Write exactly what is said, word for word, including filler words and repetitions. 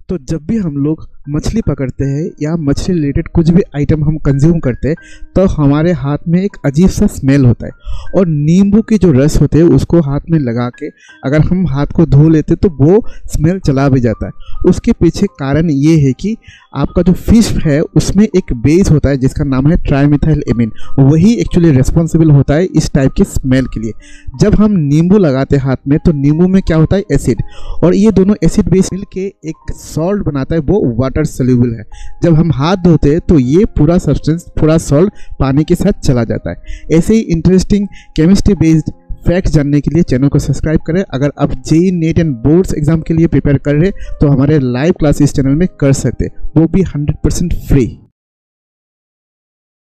तो जब भी हम लोग मछली पकड़ते हैं या मछली रिलेटेड कुछ भी आइटम हम कंज्यूम करते हैं तो हमारे हाथ में एक अजीब सा स्मेल होता है, और नींबू के जो रस होते हैं उसको हाथ में लगा के अगर हम हाथ को धो लेते तो वो स्मेल चला भी जाता है। उसके पीछे कारण ये है कि आपका जो फिश है उसमें एक बेस होता है जिसका नाम है ट्राइमिथाइल एमीन, वही एक्चुअली रिस्पॉन्सिबल होता है इस टाइप के स्मेल के लिए। जब हम नींबू लगाते हैं हाथ में तो नींबू में क्या होता है, एसिड, और ये दोनों एसिड बेस मिल के एक सॉल्ट बनाता है, वो वाटर सोल्यूबल है। जब हम हाथ धोते हैं तो ये पूरा सब्सटेंस पूरा सॉल्ट पानी के साथ चला जाता है। ऐसे ही इंटरेस्टिंग केमिस्ट्री बेस्ड फैक्ट जानने के लिए चैनल को सब्सक्राइब करें। अगर आप JEE NET and boards exam के लिए प्रिपेयर कर रहे हैं तो हमारे लाइव क्लास इस चैनल में कर सकते हैं, वो भी हंड्रेड परसेंट फ्री।